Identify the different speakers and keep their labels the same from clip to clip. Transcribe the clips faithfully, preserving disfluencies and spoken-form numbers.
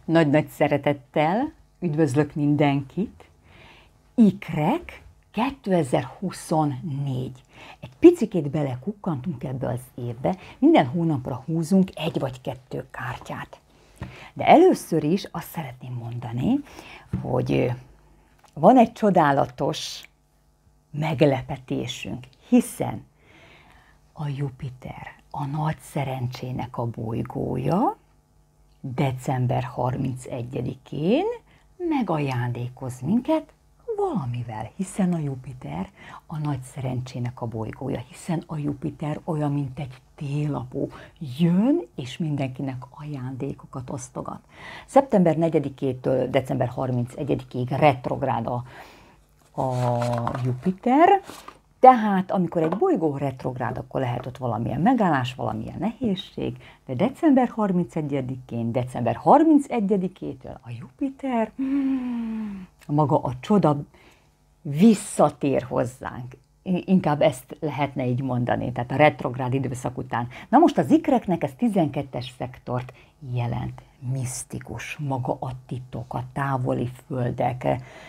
Speaker 1: Nagy-nagy szeretettel üdvözlök mindenkit. Ikrek kétezer-huszonnégy. Egy picikét belekukkantunk ebbe az évbe, minden hónapra húzunk egy vagy kettő kártyát. De először is azt szeretném mondani, hogy van egy csodálatos meglepetésünk, hiszen a Jupiter, a nagy szerencsének a bolygója, december harmincegyedikén megajándékoz minket valamivel, hiszen a Jupiter a nagy szerencsének a bolygója, hiszen a Jupiter olyan, mint egy télapó, jön és mindenkinek ajándékokat osztogat. szeptember negyedikétől december harmincegyedikéig retrográd a, a Jupiter, tehát amikor egy bolygó retrográd, akkor lehet ott valamilyen megállás, valamilyen nehézség, de december harmincegyedikén, december harmincegyedikétől a Jupiter, hmm, maga a csoda visszatér hozzánk. Inkább ezt lehetne így mondani, tehát a retrográd időszak után. Na most az ikreknek ez tizenkettes szektort jelent. Misztikus, maga a titok, a távoli földek.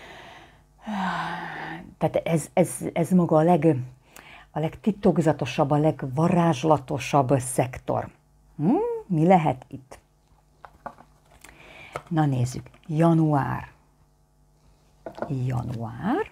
Speaker 1: Tehát ez, ez, ez maga a, leg, a legtitokzatosabb, a legvarázslatosabb szektor. Hm? Mi lehet itt? Na nézzük. Január. Január.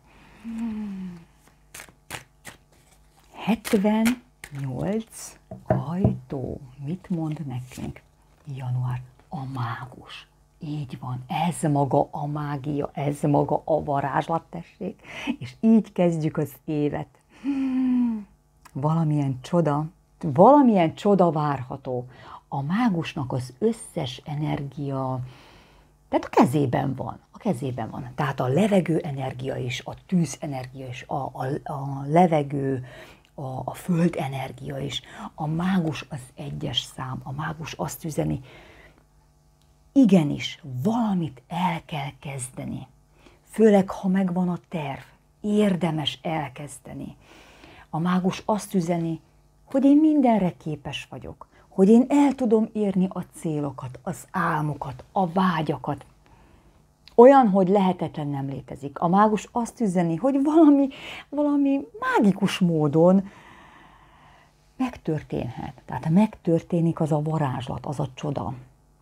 Speaker 1: hetvennyolc ajtó. Mit mond nekünk? Január. A mágus. Így van, ez maga a mágia, ez maga a varázslat, tessék, és így kezdjük az évet. Hmm, valamilyen csoda, valamilyen csoda várható. A mágusnak az összes energia, tehát a kezében van, a kezében van. Tehát a levegő energia is, a tűz energia is, a, a, a levegő, a, a föld energia is. A mágus az egyes szám, a mágus azt üzeni, igenis, valamit el kell kezdeni. Főleg, ha megvan a terv, érdemes elkezdeni. A mágus azt üzeni, hogy én mindenre képes vagyok, hogy én el tudom érni a célokat, az álmokat, a vágyakat. Olyan, hogy lehetetlen nem létezik. A mágus azt üzeni, hogy valami, valami mágikus módon megtörténhet. Tehát megtörténik az a varázslat, az a csoda.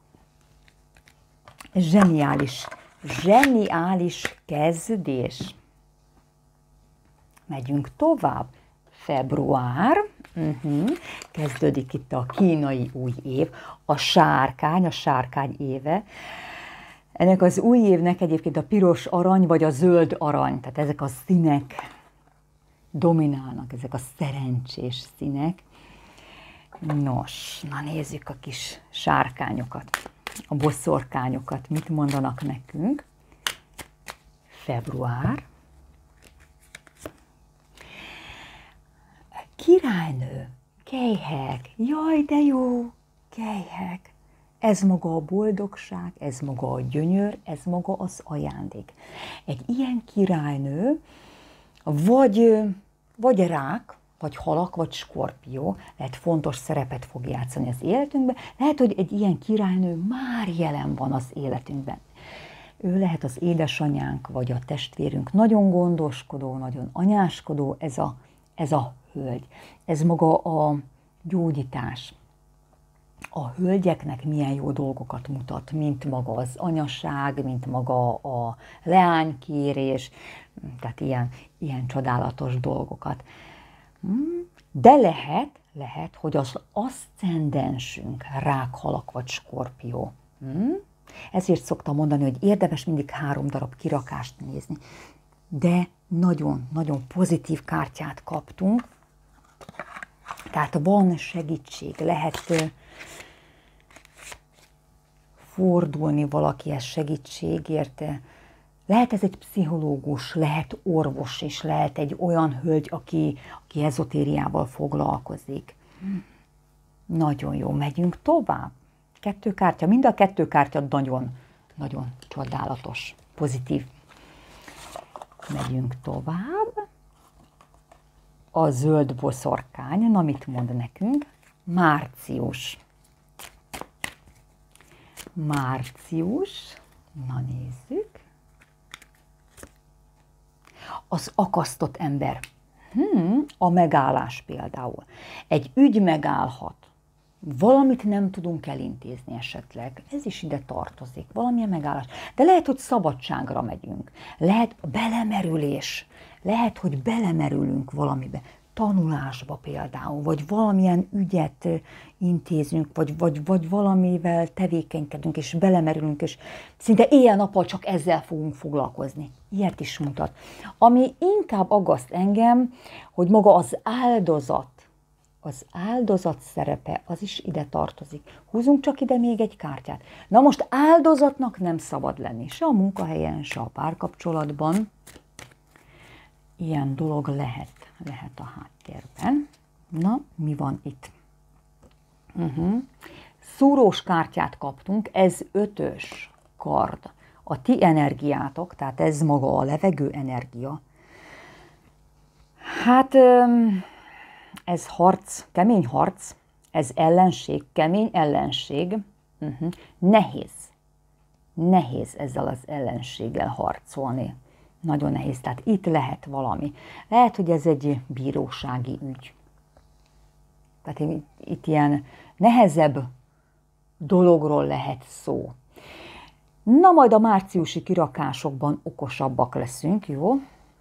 Speaker 1: Zseniális, zseniális kezdés. Megyünk tovább. Február, uh-huh. Kezdődik itt a kínai új év, a sárkány, a sárkány éve. Ennek az új évnek egyébként a piros arany, vagy a zöld arany, tehát ezek a színek dominálnak, ezek a szerencsés színek. Nos, na nézzük a kis sárkányokat. A boszorkányokat, mit mondanak nekünk? Február. Királynő, kelyhek, jaj, de jó, kelyhek. Ez maga a boldogság, ez maga a gyönyör, ez maga az ajándék. Egy ilyen királynő, vagy, vagy rák, vagy halak, vagy skorpió, lehet fontos szerepet fog játszani az életünkben, lehet, hogy egy ilyen királynő már jelen van az életünkben. Ő lehet az édesanyánk, vagy a testvérünk, nagyon gondoskodó, nagyon anyáskodó, ez a, ez a hölgy. Ez maga a gyógyítás. A hölgyeknek milyen jó dolgokat mutat, mint maga az anyaság, mint maga a leánykérés, tehát ilyen, ilyen csodálatos dolgokat. De lehet, lehet, hogy az aszcendensünk rák, halak vagy skorpió. Ezért szoktam mondani, hogy érdemes mindig három darab kirakást nézni. De nagyon-nagyon pozitív kártyát kaptunk. Tehát van segítség, lehet fordulni valakihez segítségért. Lehet ez egy pszichológus, lehet orvos is, lehet egy olyan hölgy, aki, aki ezotériával foglalkozik. Nagyon jó, megyünk tovább. Kettő kártya, mind a kettő kártya nagyon, nagyon csodálatos, pozitív. Megyünk tovább. A zöld boszorkány, na mit mond nekünk? Március. Március, na nézzük. Az akasztott ember. Hmm, a megállás például. Egy ügy megállhat. Valamit nem tudunk elintézni esetleg. Ez is ide tartozik. Valamilyen megállás. De lehet, hogy szabadságra megyünk. Lehet belemerülés. Lehet, hogy belemerülünk valamibe. Tanulásba például, vagy valamilyen ügyet intézünk, vagy, vagy, vagy valamivel tevékenykedünk, és belemerülünk, és szinte éjjel-nappal csak ezzel fogunk foglalkozni. Ilyet is mutat. Ami inkább aggaszt engem, hogy maga az áldozat, az áldozat szerepe, az is ide tartozik. Húzunk csak ide még egy kártyát. Na most áldozatnak nem szabad lenni, se a munkahelyen, se a párkapcsolatban. Ilyen dolog lehet, lehet a háttérben. Na, mi van itt? Uh-huh. Szúrós kártyát kaptunk, ez ötös kard. A ti energiátok, tehát ez maga a levegő energia. Hát ez harc, kemény harc, ez ellenség, kemény ellenség. Uh-huh. Nehéz, nehéz ezzel az ellenséggel harcolni. Nagyon nehéz, tehát itt lehet valami. Lehet, hogy ez egy bírósági ügy. Tehát itt, itt ilyen nehezebb dologról lehet szó. Na, majd a márciusi kirakásokban okosabbak leszünk, jó?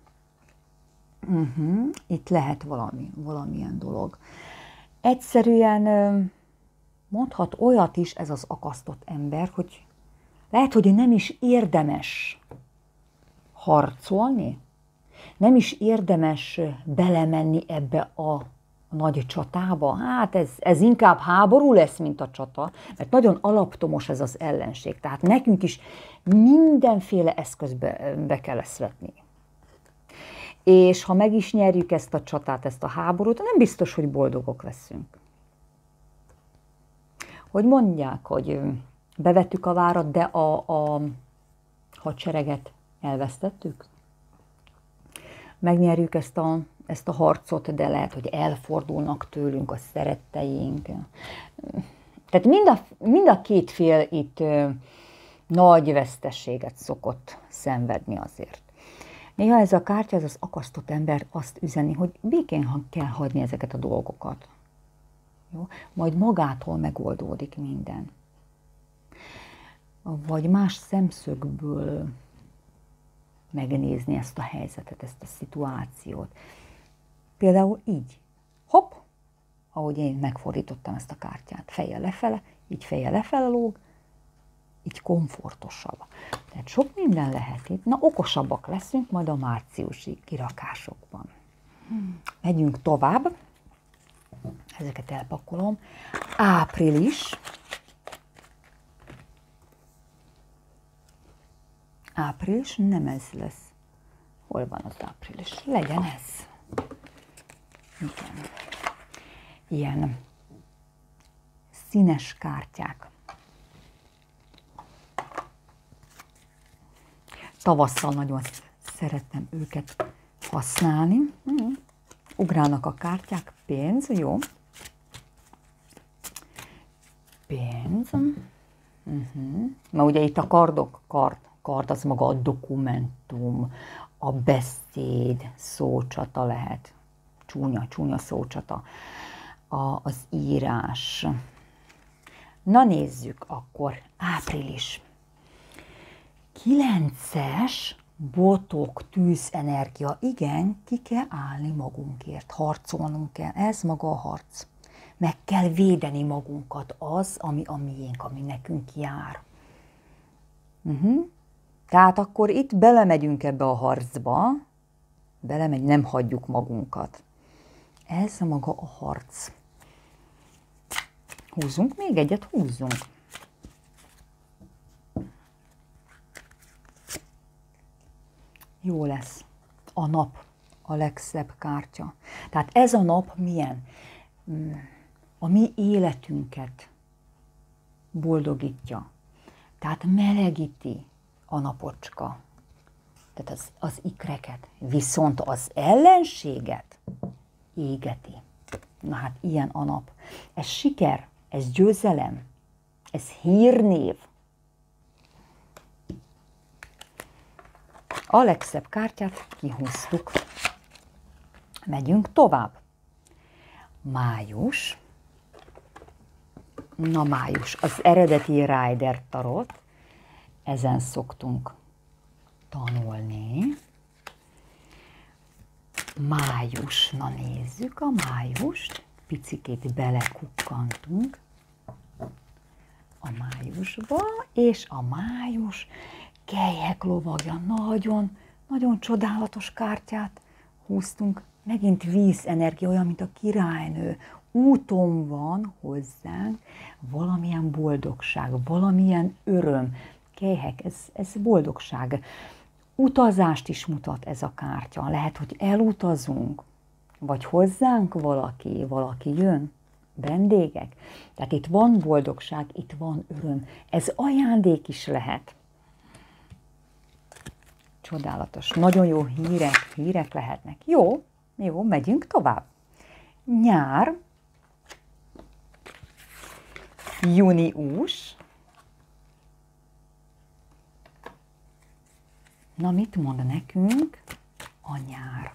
Speaker 1: Uh-huh. Itt lehet valami, valamilyen dolog. Egyszerűen mondhat olyat is ez az akasztott ember, hogy lehet, hogy nem is érdemes harcolni, nem is érdemes belemenni ebbe a nagy csatába. Hát ez, ez inkább háború lesz, mint a csata, mert nagyon alaptomos ez az ellenség. Tehát nekünk is mindenféle eszközbe be kell ezt vetni. És ha meg is nyerjük ezt a csatát, ezt a háborút, nem biztos, hogy boldogok leszünk. Hogy mondják, hogy bevettük a várat, de a, a hadsereget elvesztettük? Megnyerjük ezt a, ezt a harcot, de lehet, hogy elfordulnak tőlünk a szeretteink. Tehát mind a, mind a két fél itt ö, nagy veszteséget szokott szenvedni azért. Néha ez a kártya, ez az akasztott ember azt üzeni, hogy békén kell hagyni ezeket a dolgokat. Jó? Majd magától megoldódik minden. Vagy más szemszögből megnézni ezt a helyzetet, ezt a szituációt. Például így, hopp, ahogy én megfordítottam ezt a kártyát, fejjel lefele, így fejjel lefele lóg, így komfortosabb. Tehát sok minden lehet itt. Na, okosabbak leszünk majd a márciusi kirakásokban. Megyünk tovább. Ezeket elpakolom. Április. Április, nem ez lesz. Hol van az április? Legyen ez. Igen. Ilyen színes kártyák. Tavasszal nagyon szeretem őket használni. Hmm. Ugrálnak a kártyák. Pénz, jó. Pénz. Uh-huh. Mert ugye itt a kardok, kard, kard az maga a dokumentum, a beszéd, szócsata lehet. Csúnya, csúnya szócsata. A, az írás. Na nézzük akkor. Április. Kilences botok, tűzenergia. Igen, ki kell állni magunkért, harcolnunk kell. Ez maga a harc. Meg kell védeni magunkat, az, ami a miénk, ami nekünk jár. Uh-huh. Tehát akkor itt belemegyünk ebbe a harcba, belemegy, nem hagyjuk magunkat. Ez maga a harc. Húzzunk még egyet, húzzunk. Jó lesz. A nap a legszebb kártya. Tehát ez a nap milyen? A mi életünket boldogítja. Tehát melegíti a napocska. Tehát az, az ikreket. Viszont az ellenséget égeti. Na hát ilyen a nap. Ez siker, ez győzelem, ez hírnév. A legszebb kártyát kihúztuk. Megyünk tovább. Május. Na május, az eredeti Rider tarot, ezen szoktunk tanulni. Május, na nézzük a májust, picikét belekukkantunk a májusba, és a május kelyhek lovagja, nagyon, nagyon csodálatos kártyát húztunk, megint vízenergia, olyan, mint a királynő, úton van hozzánk valamilyen boldogság, valamilyen öröm. Kelyhek, ez, ez boldogság. Utazást is mutat ez a kártya. Lehet, hogy elutazunk, vagy hozzánk valaki, valaki jön, vendégek. Tehát itt van boldogság, itt van öröm. Ez ajándék is lehet. Csodálatos. Nagyon jó hírek, hírek lehetnek. Jó, jó, megyünk tovább. Nyár, június. Na, mit mond nekünk a nyár?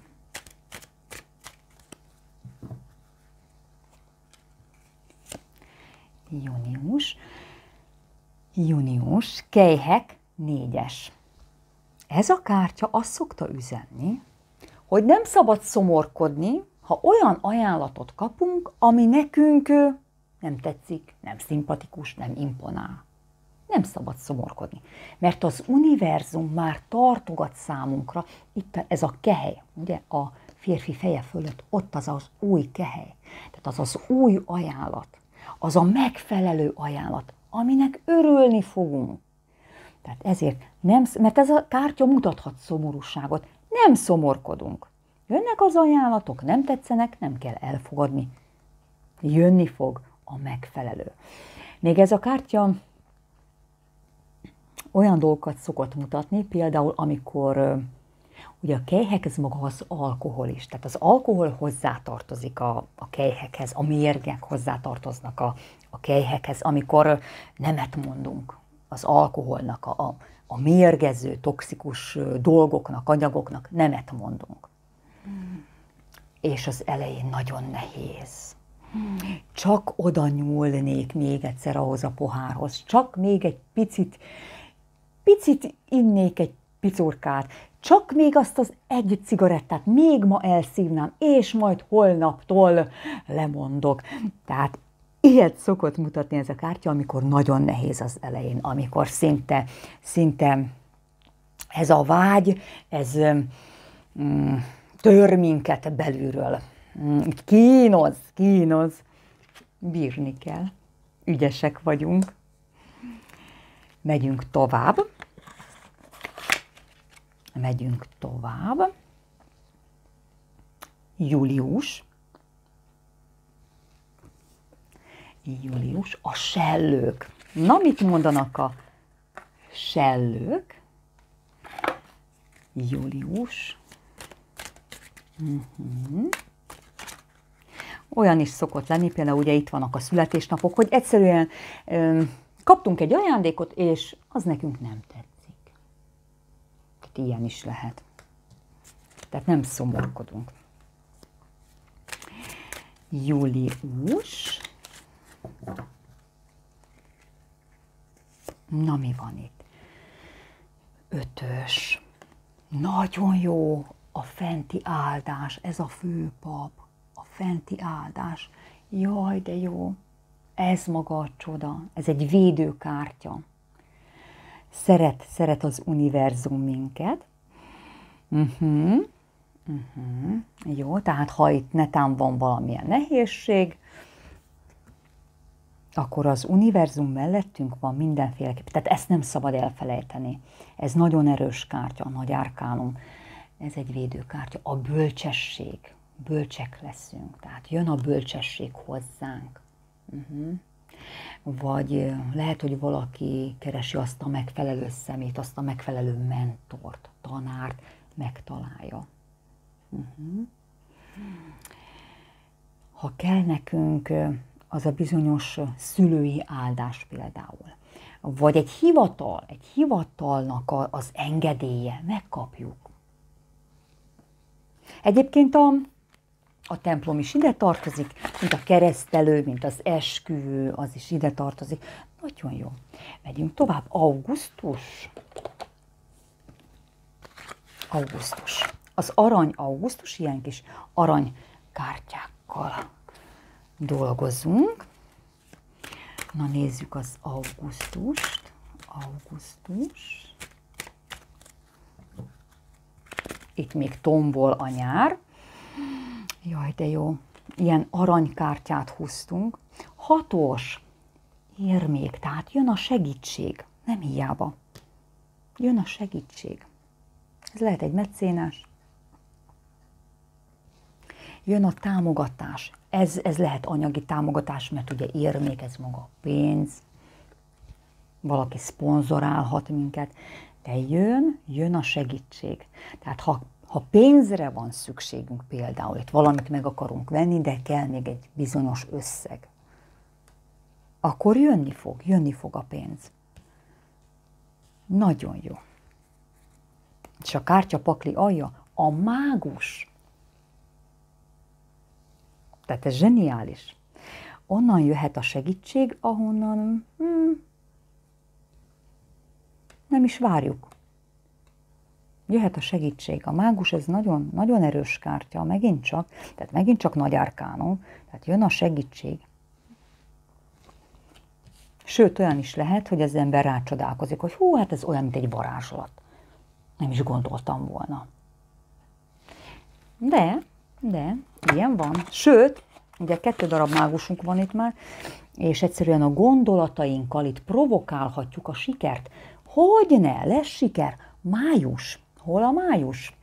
Speaker 1: Június. Június, kelyhek, négyes. Ez a kártya azt szokta üzenni, hogy nem szabad szomorkodni, ha olyan ajánlatot kapunk, ami nekünk nem tetszik, nem szimpatikus, nem imponál. Nem szabad szomorkodni, mert az univerzum már tartogat számunkra, itt ez a kehely, ugye a férfi feje fölött, ott az az új kehely, tehát az az új ajánlat, az a megfelelő ajánlat, aminek örülni fogunk. Tehát ezért, nem, mert ez a kártya mutathat szomorúságot, nem szomorkodunk. Jönnek az ajánlatok, nem tetszenek, nem kell elfogadni. Jönni fog a megfelelő. Még ez a kártya olyan dolgokat szokott mutatni, például amikor ugye a kelyhek, ez maga az alkohol is. Tehát az alkohol hozzátartozik a, a kelyhekhez, a mérgek hozzátartoznak a, a kelyhekhez, amikor nemet mondunk az alkoholnak, a, a, a mérgező, toxikus dolgoknak, anyagoknak nemet mondunk. Hmm. És az elején nagyon nehéz. Hmm. Csak oda nyúlnék még egyszer ahhoz a pohárhoz, csak még egy picit, picit innék egy picurkát, csak még azt az egy cigarettát még ma elszívnám, és majd holnaptól lemondok. Tehát ilyet szokott mutatni ez a kártya, amikor nagyon nehéz az elején, amikor szinte, szinte ez a vágy, ez mm, tör minket belülről. Mm, kínoz, kínoz. Bírni kell. Ügyesek vagyunk. Megyünk tovább. Megyünk tovább. Július. Július, a sellők. Na, mit mondanak a sellők? Július. Uh-huh. Olyan is szokott lenni, például ugye itt vannak a születésnapok, hogy egyszerűen ö, kaptunk egy ajándékot, és az nekünk nem tetszik. Tehát ilyen is lehet. Tehát nem szomorkodunk. Július. Na, mi van itt? Ötös. Nagyon jó a fenti áldás, ez a főpap, a fenti áldás. Jaj, de jó. Ez maga a csoda, ez egy védőkártya. Szeret, szeret az univerzum minket. Uh-huh. Uh-huh. Jó, tehát ha itt netán van valamilyen nehézség, akkor az univerzum mellettünk van mindenféleképpen. Tehát ezt nem szabad elfelejteni. Ez nagyon erős kártya, a nagy árkánum. Ez egy védőkártya. A bölcsesség. Bölcsek leszünk. Tehát jön a bölcsesség hozzánk. Uh-huh. Vagy lehet, hogy valaki keresi azt a megfelelő szemét, azt a megfelelő mentort, tanárt, megtalálja. Uh-huh. Ha kell nekünk az a bizonyos szülői áldás például, vagy egy hivatal, egy hivatalnak a, az engedélye, megkapjuk. Egyébként a, a templom is ide tartozik, mint a keresztelő, mint az esküvő, az is ide tartozik. Nagyon jó. Megyünk tovább. Augusztus. Augusztus. Az arany augusztus, ilyen kis aranykártyákkal dolgozunk. Na nézzük az augusztust. Augusztus. Itt még tombol a nyár. Jaj, de jó. Ilyen aranykártyát húztunk. Hatos. Ér még, tehát jön a segítség. Nem hiába. Jön a segítség. Ez lehet egy mecénás. Jön a támogatás. Ez, ez lehet anyagi támogatás, mert ugye ér még ez maga a pénz. Valaki szponzorálhat minket. De jön, jön a segítség. Tehát ha, ha pénzre van szükségünk például, itt valamit meg akarunk venni, de kell még egy bizonyos összeg, akkor jönni fog, jönni fog a pénz. Nagyon jó. És a kártyapakli alja a mágus. Tehát ez zseniális. Onnan jöhet a segítség, ahonnan hmm, nem is várjuk. Jöhet a segítség. A mágus, ez nagyon, nagyon erős kártya, megint csak, tehát megint csak nagy árkánom, tehát jön a segítség. Sőt, olyan is lehet, hogy az ember rácsodálkozik, hogy hú, hát ez olyan, mint egy varázslat. Nem is gondoltam volna. De, de, ilyen van. Sőt, ugye kettő darab mágusunk van itt már, és egyszerűen a gondolatainkkal itt provokálhatjuk a sikert. Hogy ne, lesz siker? Május. Hol a május?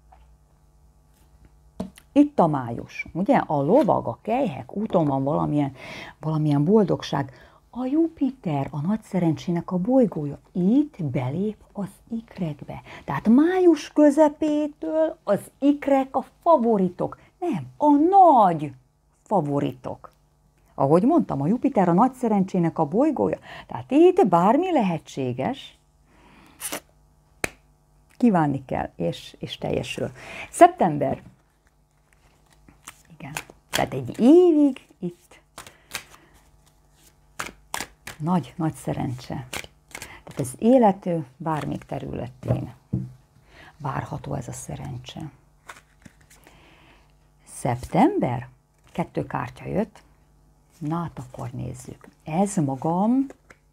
Speaker 1: Itt a május. Ugye a lovag, a kelyhek, úton van valamilyen, valamilyen boldogság. A Jupiter, a nagy szerencsének a bolygója, itt belép az ikrekbe. Tehát május közepétől az ikrek a favoritok. Nem, a nagy favoritok. Ahogy mondtam, a Jupiter a nagy szerencsének a bolygója. Tehát itt bármi lehetséges, kívánni kell, és, és teljesül. Szeptember. Igen. Tehát egy évig itt nagy, nagy szerencse. Tehát az élető bármelyik területén várható ez a szerencse. Szeptember. Kettő kártya jött. Na, hát akkor nézzük. Ez magam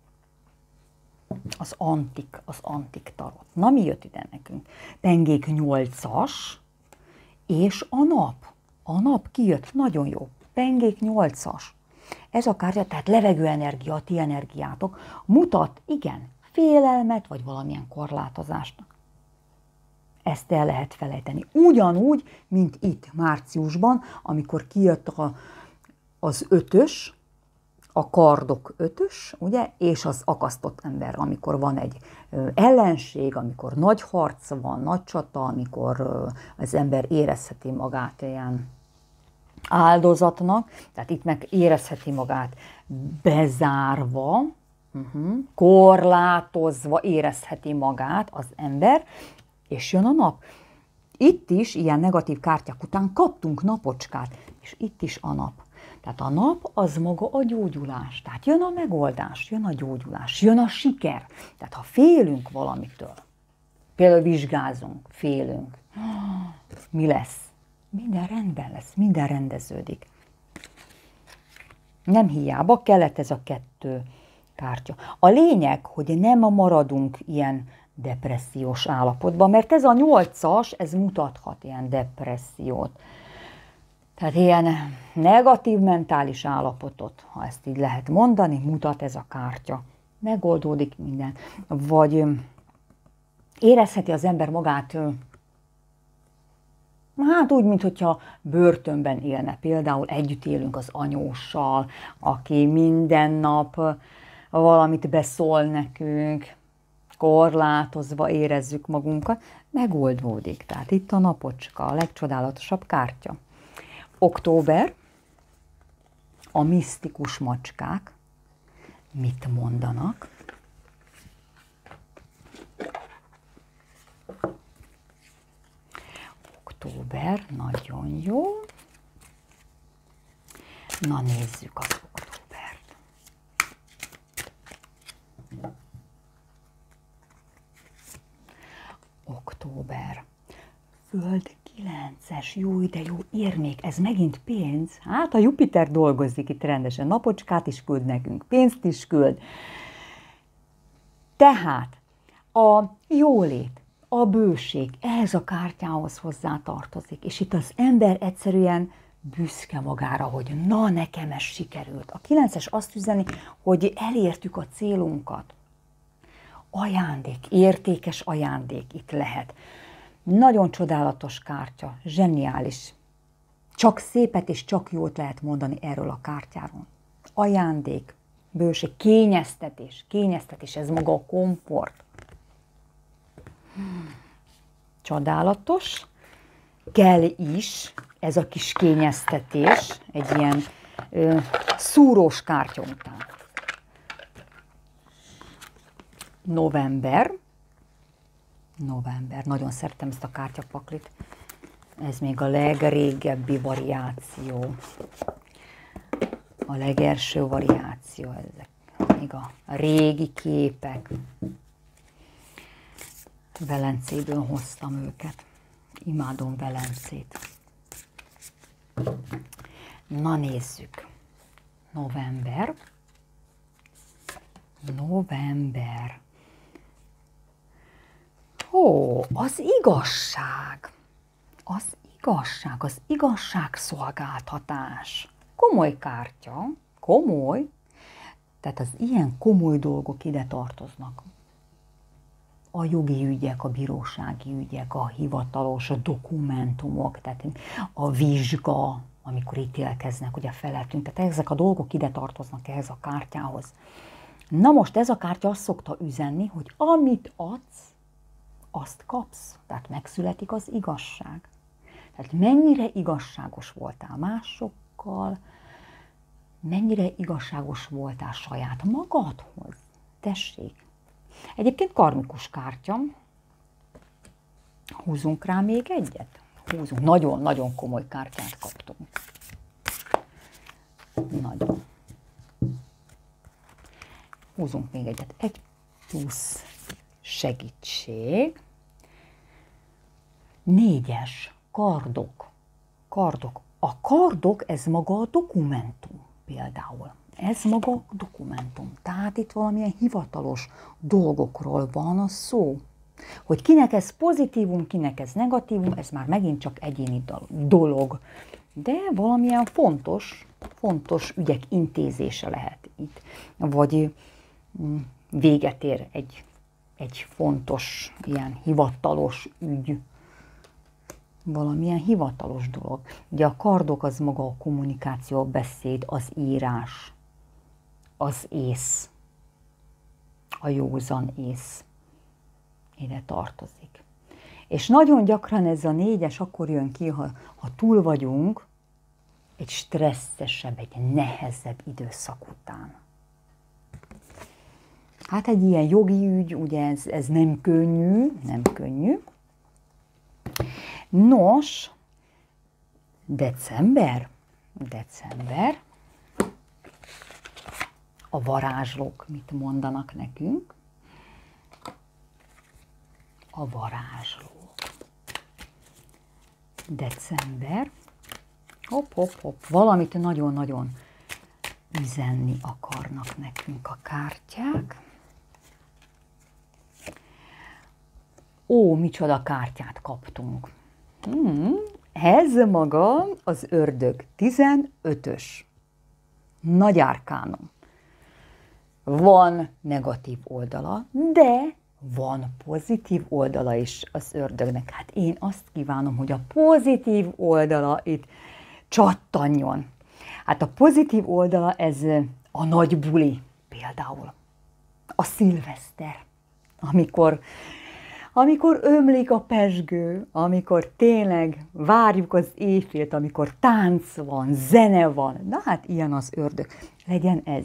Speaker 1: az antik, az antik tarot. Na, mi jött ide nekünk? Pengék nyolcas, és a nap. A nap kijött, nagyon jó. Pengék nyolcas. Ez a kártya, tehát levegőenergia, a ti energiátok, mutat, igen, félelmet, vagy valamilyen korlátozást. Ezt el lehet felejteni. Ugyanúgy, mint itt márciusban, amikor kijött a, az ötös, a kardok ötös, ugye, és az akasztott ember, amikor van egy ö, ellenség, amikor nagy harc van, nagy csata, amikor ö, az ember érezheti magát ilyen áldozatnak, tehát itt meg érezheti magát bezárva, uh-huh, korlátozva érezheti magát az ember, és jön a nap. Itt is ilyen negatív kártyák után kaptunk napocskát, és itt is a nap. Tehát a nap az maga a gyógyulás. Tehát jön a megoldás, jön a gyógyulás, jön a siker. Tehát ha félünk valamitől, például vizsgázunk, félünk, mi lesz? Minden rendben lesz, minden rendeződik. Nem hiába kellett ez a kettő kártya. A lényeg, hogy nem maradunk ilyen depressziós állapotban, mert ez a nyolcas, ez mutathat ilyen depressziót. Tehát ilyen negatív mentális állapotot, ha ezt így lehet mondani, mutat ez a kártya. Megoldódik minden. Vagy érezheti az ember magát, hát úgy, mintha börtönben élne. Például együtt élünk az anyóssal, aki minden nap valamit beszól nekünk, korlátozva érezzük magunkat, megoldódik. Tehát itt a napocska, a legcsodálatosabb kártya. Október, a misztikus macskák mit mondanak? október, nagyon jó. Na nézzük az októbert. Október. Föld kilences, jó, de jó, érnék, ez megint pénz. Hát a Jupiter dolgozik itt rendesen, napocskát is küld nekünk, pénzt is küld. Tehát a jólét, a bőség, ehhez a kártyához hozzá tartozik. És itt az ember egyszerűen büszke magára, hogy na, nekem ez sikerült. A kilences azt üzeni, hogy elértük a célunkat. Ajándék, értékes ajándék itt lehet. Nagyon csodálatos kártya, zseniális. Csak szépet és csak jót lehet mondani erről a kártyáról. Ajándék, bőség, kényeztetés, kényeztetés, ez maga a komfort. Csodálatos. Kell is ez a kis kényeztetés egy ilyen ö, szúrós kártya után. November. November. Nagyon szeretem ezt a kártyapaklit. Ez még a legrégebbi variáció. A legelső variáció. Ezek még a régi képek. Velencéből hoztam őket. Imádom Velencét. Na nézzük. November. November. Ó, az igazság. Az igazság, az igazságszolgáltatás. Komoly kártya, komoly. Tehát az ilyen komoly dolgok ide tartoznak. A jogi ügyek, a bírósági ügyek, a hivatalos a dokumentumok, tehát a vizsga, amikor ítélkeznek, ugye felettünk, tehát ezek a dolgok ide tartoznak ehhez a kártyához. Na most ez a kártya azt szokta üzenni, hogy amit adsz, azt kapsz. Tehát megszületik az igazság. Tehát mennyire igazságos voltál másokkal, mennyire igazságos voltál saját magadhoz. Tessék. Egyébként karmikus kártya. Húzunk rá még egyet? Húzunk. Nagyon-nagyon komoly kártyát kaptunk. Nagyon. Húzunk még egyet. Egy plusz segítség. Négyes. Kardok. Kardok. A kardok, ez maga a dokumentum például. Ez maga a dokumentum. Tehát itt valamilyen hivatalos dolgokról van a szó. Hogy kinek ez pozitívum, kinek ez negatívum, ez már megint csak egyéni dolog. De valamilyen fontos, fontos ügyek intézése lehet itt. Vagy véget ér egy, egy fontos, ilyen hivatalos ügy. Valamilyen hivatalos dolog. Ugye a kardok az maga a kommunikáció, a beszéd, az írás, az ész, a józan ész ide tartozik. És nagyon gyakran ez a négyes akkor jön ki, ha, ha túl vagyunk egy stresszesebb, egy nehezebb időszak után. Hát egy ilyen jogi ügy, ugye ez, ez nem könnyű, nem könnyű. Nos, december, december, a varázslók mit mondanak nekünk? A varázslók. December, hopp, hopp, hopp, valamit nagyon-nagyon üzenni akarnak nekünk a kártyák. Ó, micsoda kártyát kaptunk. Hmm, ez maga az ördög tizenötös. Nagy árkánom. Van negatív oldala, de van pozitív oldala is az ördögnek. Hát én azt kívánom, hogy a pozitív oldala itt csattanjon. Hát a pozitív oldala ez a nagy buli például. A szilveszter, amikor Amikor ömlik a pezsgő, amikor tényleg várjuk az éjfélt, amikor tánc van, zene van. Na hát ilyen az ördög. Legyen ez.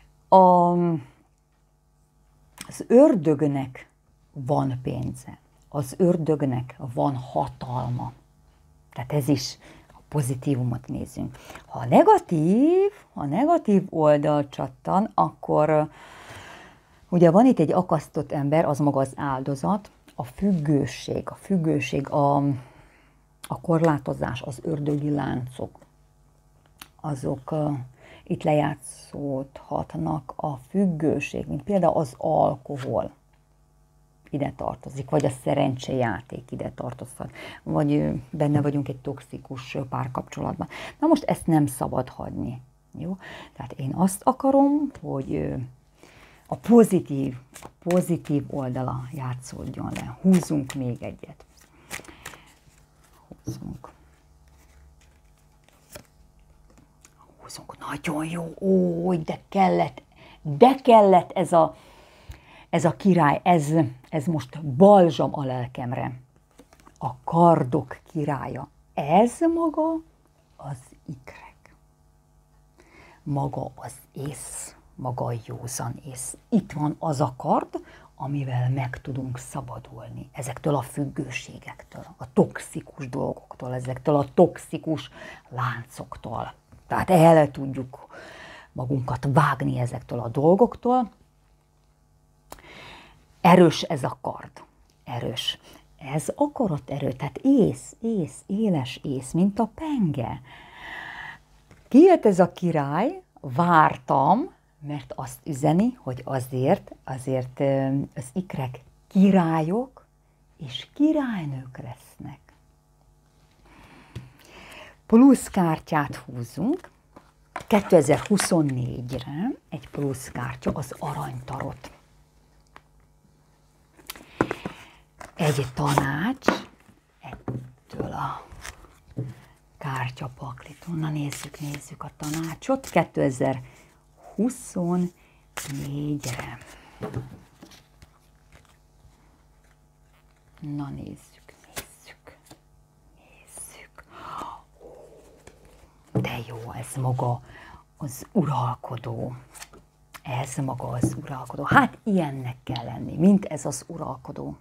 Speaker 1: A, az ördögnek van pénze. az ördögnek van hatalma. Tehát ez is a pozitívumot nézzünk. Ha a negatív, ha negatív oldal csattan, akkor ugye van itt egy akasztott ember, az maga az áldozat, a függőség, a függőség, a, a korlátozás, az ördögi láncok, azok uh, itt lejátszódhatnak, a függőség, mint például az alkohol ide tartozik, vagy a szerencsejáték ide tartozhat, vagy benne vagyunk egy toxikus párkapcsolatban. Na most ezt nem szabad hagyni, jó? Tehát én azt akarom, hogy a pozitív, a pozitív oldala játszódjon le. Húzzunk még egyet. Húzzunk. Húzzunk. Nagyon jó. Ó, de kellett, de kellett ez a, ez a király, ez, ez most balzsam a lelkemre. A kardok királya. Ez maga az ikrek. Maga az ész. Maga a józan ész. Itt van az a kard, amivel meg tudunk szabadulni ezektől a függőségektől, a toxikus dolgoktól, ezektől a toxikus láncoktól. Tehát el tudjuk magunkat vágni ezektől a dolgoktól. Erős ez a kard. Erős. Ez akaraterő, tehát ész, ész, éles ész, mint a penge. Kijött ez a király, vártam, mert azt üzeni, hogy azért, azért az ikrek királyok és királynők lesznek. Plusz kártyát húzunk. kétezer-huszonnégyre egy plusz kártya, az aranytarot. Egy tanács ettől a kártyapaklitól. Na nézzük, nézzük a tanácsot. kétezer-huszonnégyre. Na nézzük, nézzük, nézzük. De jó, ez maga az uralkodó. Ez maga az uralkodó. Hát ilyennek kell lenni, mint ez az uralkodó.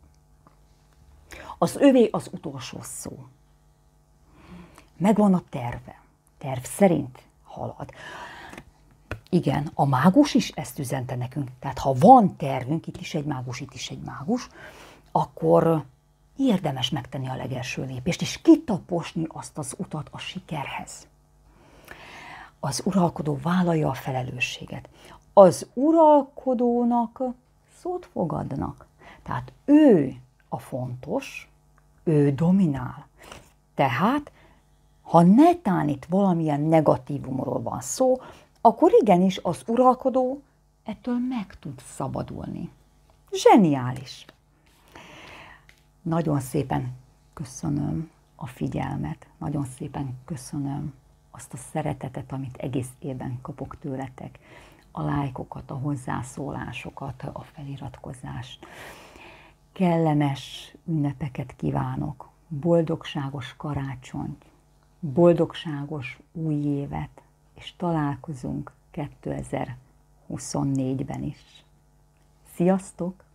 Speaker 1: Az övé az utolsó szó. Megvan a terve. Terv szerint halad. Igen, a mágus is ezt üzente nekünk. Tehát ha van tervünk, itt is egy mágus, itt is egy mágus, akkor érdemes megtenni a legelső lépést, és kitaposni azt az utat a sikerhez. Az uralkodó vállalja a felelősséget. Az uralkodónak szót fogadnak. Tehát ő a fontos, ő dominál. Tehát, ha netán itt valamilyen negatívumról van szó, akkor igenis az uralkodó ettől meg tud szabadulni. Zseniális! Nagyon szépen köszönöm a figyelmet, nagyon szépen köszönöm azt a szeretetet, amit egész évben kapok tőletek, a lájkokat, a hozzászólásokat, a feliratkozást. Kellemes ünnepeket kívánok, boldogságos karácsonyt, boldogságos új évet, és találkozunk kétezer-huszonnégyben is. Sziasztok!